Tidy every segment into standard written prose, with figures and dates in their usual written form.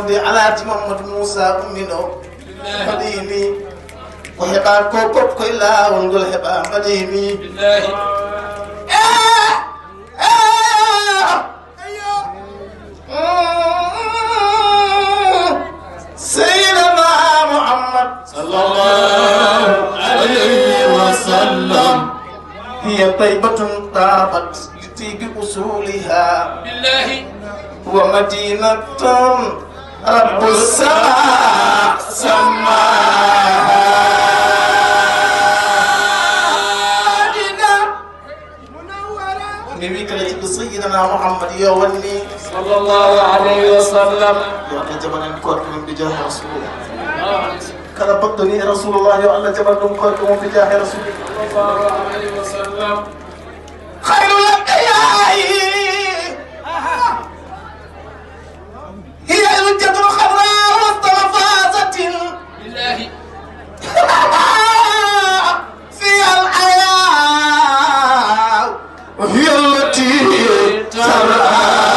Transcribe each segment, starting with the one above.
wonde alaati Mamadou Moussa ummino mbaɗimi ko heɓa ko pop koye laawol ngol heɓa mbaɗimi سيدنا محمد صلى الله عليه وسلم هي طيبة طابت لطيب أصولها بالله ومدينة رب السماء سماها نبيك التي سيدنا محمد يولي صلى الله عليه وسلم يا جبل كركم بجاه رسول الله كذا بطني رسول الله وأن جبل كركم بجاه رسول الله صلى الله عليه وسلم خير الأنبياء هي الوجة الخضراء وسط مفازة بالله فيها الحياة وهي التي ترى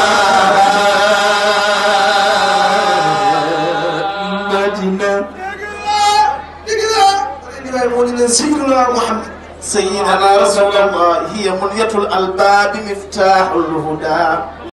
سيدنا محمد سيدنا رسول الله هي منية الألباب مفتاح الهدى